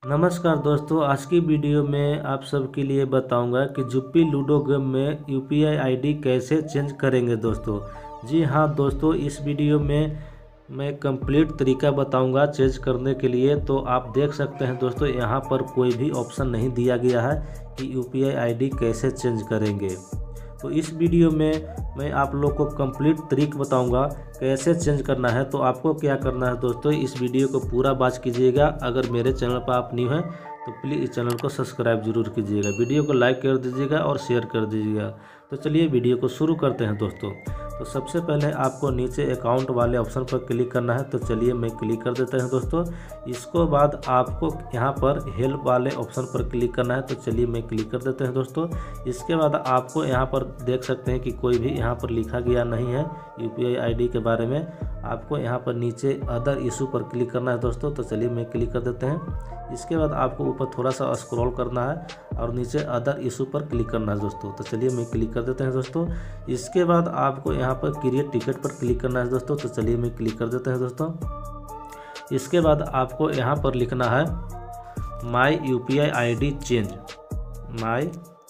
नमस्कार दोस्तों, आज की वीडियो में आप सबके लिए बताऊंगा कि जुप्पी लूडो गेम में यूपीआई आईडी कैसे चेंज करेंगे दोस्तों। जी हाँ दोस्तों, इस वीडियो में मैं कंप्लीट तरीका बताऊंगा चेंज करने के लिए। तो आप देख सकते हैं दोस्तों, यहाँ पर कोई भी ऑप्शन नहीं दिया गया है कि यूपीआई आईडी कैसे चेंज करेंगे। तो इस वीडियो में मैं आप लोग को कंप्लीट तरीका बताऊंगा कैसे चेंज करना है। तो आपको क्या करना है दोस्तों, इस वीडियो को पूरा वॉच कीजिएगा। अगर मेरे चैनल पर आप न्यू हैं तो प्लीज़ इस चैनल को सब्सक्राइब जरूर कीजिएगा, वीडियो को लाइक कर दीजिएगा और शेयर कर दीजिएगा। तो चलिए वीडियो को शुरू करते हैं दोस्तों। तो सबसे पहले आपको नीचे अकाउंट वाले ऑप्शन पर क्लिक करना है। तो चलिए मैं क्लिक कर देता हूं दोस्तों। इसको बाद आपको यहाँ पर हेल्प वाले ऑप्शन पर क्लिक करना है। तो चलिए मैं क्लिक कर देते हैं दोस्तों। इसके बाद आपको यहाँ पर देख सकते हैं कि कोई भी यहाँ पर लिखा गया नहीं है यूपीआई आईडी के बारे में। आपको यहाँ पर नीचे अदर इशू पर क्लिक करना है दोस्तों। तो चलिए मैं क्लिक कर देते हैं। इसके बाद आपको ऊपर थोड़ा सा स्क्रॉल करना है और नीचे अदर इशू पर क्लिक करना है दोस्तों। तो चलिए मैं क्लिक कर देते हैं दोस्तों। इसके बाद आपको यहाँ पर क्रिएट टिकट पर क्लिक करना है दोस्तों। तो चलिए मैं क्लिक कर देते हैं दोस्तों। इसके बाद आपको यहाँ पर लिखना है my UPI ID change, my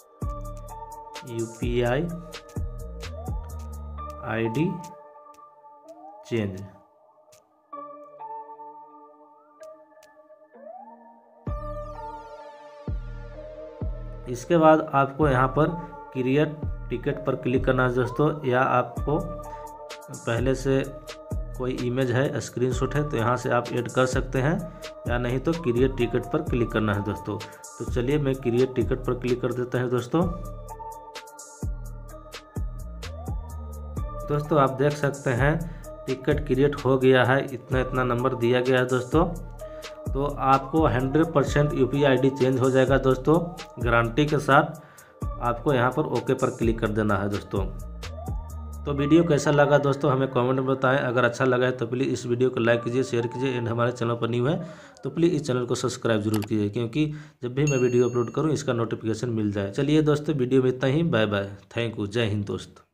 UPI ID change. इसके बाद आपको यहाँ पर क्रिएट टिकट पर क्लिक करना है दोस्तों, या आपको पहले से कोई इमेज है, स्क्रीनशॉट है तो यहाँ से आप ऐड कर सकते हैं, या नहीं तो क्रिएट टिकट पर क्लिक करना है दोस्तों। तो चलिए मैं क्रिएट टिकट पर क्लिक कर देता हूँ दोस्तों। दोस्तों आप देख सकते हैं टिकट क्रिएट हो गया है, इतना नंबर दिया गया है दोस्तों। तो आपको 100% यूपीआई आईडी चेंज हो जाएगा दोस्तों, गारंटी के साथ। आपको यहाँ पर ओके पर क्लिक कर देना है दोस्तों। तो वीडियो कैसा लगा दोस्तों हमें कमेंट में बताएं। अगर अच्छा लगा है तो प्लीज़ इस वीडियो को लाइक कीजिए, शेयर कीजिए, एंड हमारे चैनल पर न्यू है तो प्लीज़ इस चैनल को सब्सक्राइब जरूर कीजिए, क्योंकि जब भी मैं वीडियो अपलोड करूँ इसका नोटिफिकेशन मिल जाए। चलिए दोस्तों, वीडियो में इतना ही। बाय बाय, थैंक यू, जय हिंद दोस्त।